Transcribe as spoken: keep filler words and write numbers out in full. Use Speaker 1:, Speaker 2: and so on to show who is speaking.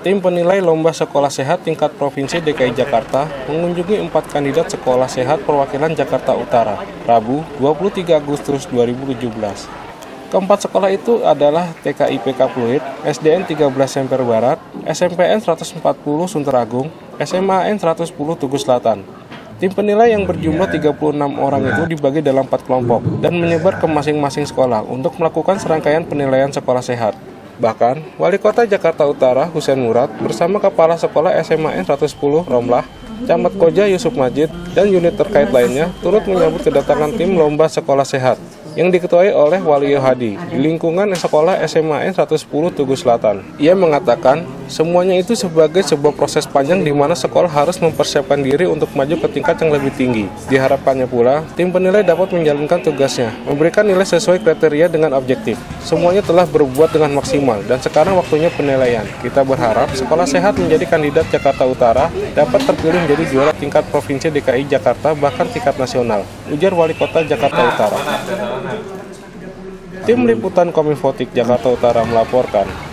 Speaker 1: Tim penilai lomba sekolah sehat tingkat Provinsi D K I Jakarta mengunjungi empat kandidat sekolah sehat perwakilan Jakarta Utara, Rabu dua puluh tiga Agustus dua ribu tujuh belas. Keempat sekolah itu adalah T K I P K Pluit, S D N tiga belas Semper Barat, S M P N seratus empat puluh Sunter Agung, S M A N seratus sepuluh Tugu Selatan. Tim penilai yang berjumlah tiga puluh enam orang itu dibagi dalam empat kelompok dan menyebar ke masing-masing sekolah untuk melakukan serangkaian penilaian sekolah sehat. Bahkan, Wali Kota Jakarta Utara Husein Murad bersama Kepala Sekolah S M A N seratus sepuluh Romlah, Camat Koja Yusuf Majid, dan unit terkait lainnya turut menyambut kedatangan tim lomba sekolah sehat yang diketuai oleh Waluyo Hadi di lingkungan sekolah S M A N seratus sepuluh Tugu Selatan. Ia mengatakan, semuanya itu sebagai sebuah proses panjang di mana sekolah harus mempersiapkan diri untuk maju ke tingkat yang lebih tinggi. Diharapkannya pula, tim penilai dapat menjalankan tugasnya, memberikan nilai sesuai kriteria dengan objektif. Semuanya telah berbuat dengan maksimal dan sekarang waktunya penilaian. Kita berharap sekolah sehat menjadi kandidat Jakarta Utara dapat terpilih menjadi juara tingkat Provinsi D K I Jakarta bahkan tingkat nasional, ujar Wali Kota Jakarta Utara. Tim Liputan Kominfotik Jakarta Utara melaporkan.